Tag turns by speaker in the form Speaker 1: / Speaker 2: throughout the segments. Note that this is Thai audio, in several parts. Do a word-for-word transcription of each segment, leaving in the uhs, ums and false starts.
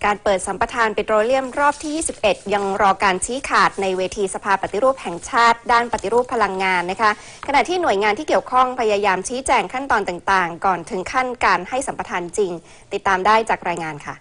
Speaker 1: การเปิดสัมปทานปิโตรเลียมรอบที่ ยี่สิบเอ็ด ยังรอการชี้ขาดในเวทีสภาปฏิรูปแห่งชาติด้านปฏิรูปพลังงานนะคะขณะที่หน่วยงานที่เกี่ยวข้องพยายามชี้แจงขั้นตอนต่างๆก่อนถึงขั้นการให้สัมปทานจริงติดตามได้จากรายงานค่ะ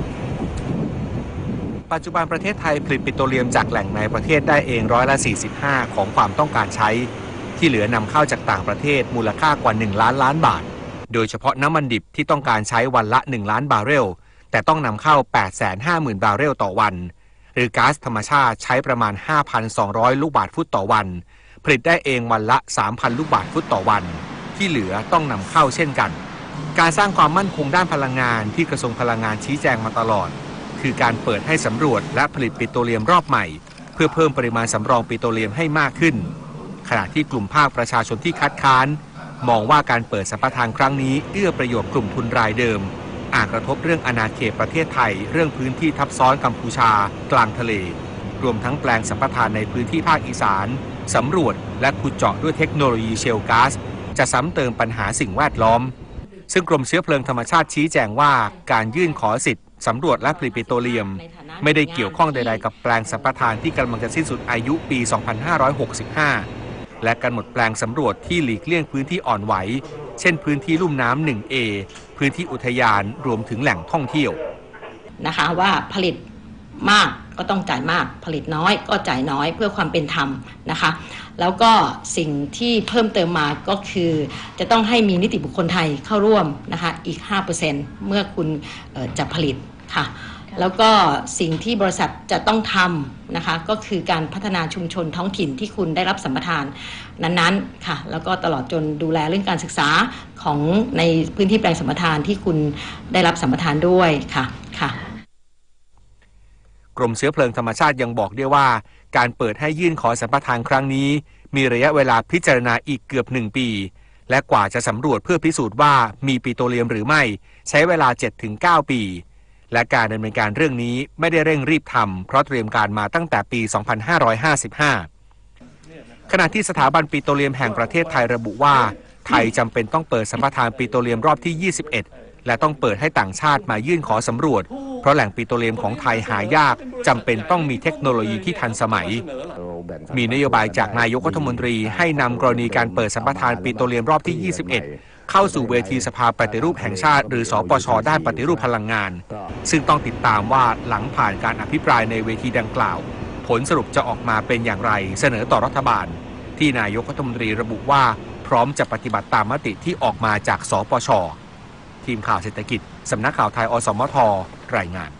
Speaker 2: ปัจจุบันประเทศไทยผลิตปิโตรเลียมจากแหล่งในประเทศได้เองร้อยละ สี่สิบห้า ของความต้องการใช้ที่เหลือนำเข้าจากต่างประเทศมูลค่ากว่า หนึ่งล้านล้านบาทโดยเฉพาะน้ำมันดิบที่ต้องการใช้วันละ หนึ่งล้านบาร์เรลแต่ต้องนำเข้า แปดแสนห้าหมื่น บาร์เรลต่อวันหรือก๊าซธรรมชาติใช้ประมาณ ห้าพันสองร้อย ลูกบาศก์ฟุตต่อวันผลิตได้เองวันละ สามพัน ลูกบาศก์ฟุตต่อวันที่เหลือต้องนำเข้าเช่นกันการสร้างความมั่นคงด้านพลังงานที่กระทรวงพลังงานชี้แจงมาตลอดคือการเปิดให้สำรวจและผลิตปิโตรเลียมรอบใหม่เพื่อเพิ่มปริมาณสำรองปิโตรเลียมให้มากขึ้นขณะที่กลุ่มภาคประชาชนที่คัดค้านมองว่าการเปิดสัมปทานครั้งนี้เอื้อประโยชน์กลุ่มทุนรายเดิมอาจกระทบเรื่องอาณาเขตประเทศไทยเรื่องพื้นที่ทับซ้อนกัมพูชากลางทะเลรวมทั้งแปลงสัมปทานในพื้นที่ภาคอีสานสำรวจและขุดเจาะด้วยเทคโนโลยีเชลก๊าซจะซ้ำเติมปัญหาสิ่งแวดล้อมซึ่งกรมเชื้อเพลิงธรรมชาติชี้แจงว่าการยื่นขอสิทธิ์สำรวจและผลิตปิโตรเลียมไม่ได้เกี่ยวข้องใดๆกับแปลงสัมปทานที่กำลังจะสิ้นสุดอายุปี สองพันห้าร้อยหกสิบห้า และการหมดแปลงสำรวจที่หลีกเลี่ยงพื้นที่อ่อนไหวเช่นพื้นที่ลุ่มน้ำ หนึ่ง เอ พื้นที่อุทยานรวมถึงแหล่งท่องเที่ยว
Speaker 3: นะคะว่าผลิตมากก็ต้องจ่ายมากผลิตน้อยก็จ่ายน้อยเพื่อความเป็นธรรมนะคะแล้วก็สิ่งที่เพิ่มเติมมาก็คือจะต้องให้มีนิติบุคคลไทยเข้าร่วมนะคะอีก ห้าเปอร์เซ็นต์ เมื่อคุณจะผลิตค่ะแล้วก็สิ่งที่บริษัทจะต้องทำนะคะก็คือการพัฒนาชุมชนท้องถิ่นที่คุณได้รับสัมปทานนั้นๆค่ะแล้วก็ตลอดจนดูแลเรื่องการศึกษาของในพื้นที่แปลงสัมปทานที่คุณได้รับสัมปทานด้วยค่ะค่ะ
Speaker 2: กรมเชื้อเพลิงธรรมชาติยังบอกด้วยว่าการเปิดให้ยื่นขอสัมปทานครั้งนี้มีระยะเวลาพิจารณาอีกเกือบหนึ่งปีและกว่าจะสำรวจเพื่อพิสูจน์ว่ามีปิโตรเลียมหรือไม่ใช้เวลา เจ็ดถึงเก้า ปีและการดำเนินการเรื่องนี้ไม่ได้เร่งรีบทำเพราะเตรียมการมาตั้งแต่ปี สองพันห้าร้อยห้าสิบห้า ขณะที่สถาบันปิโตรเลียมแห่งประเทศไทยระบุว่าไทยจำเป็นต้องเปิดสัมปทานปิโตรเลียมรอบที่ ยี่สิบเอ็ด และต้องเปิดให้ต่างชาติมายื่นขอสำรวจเพราะแหล่งปิโตรเลียมของไทยหายากจำเป็นต้องมีเทคโนโลยีที่ทันสมัยมีนโยบายจากนายกรัฐมนตรีให้นำกรณีการเปิดสัมปทานปิโตรเลียมรอบที่ ยี่สิบเอ็ดเข้าสู่เวทีสภาปฏิรูปแห่งชาติหรือสปช.ด้านปฏิรูปพลังงานซึ่งต้องติดตามว่าหลังผ่านการอภิปรายในเวทีดังกล่าวผลสรุปจะออกมาเป็นอย่างไรเสนอต่อรัฐบาลที่นายกรัฐมนตรีระบุว่าพร้อมจะปฏิบัติตามมติที่ออกมาจากสปช.ทีมข่าวเศรษฐกิจสำนักข่าวไทยอสมทรายงาน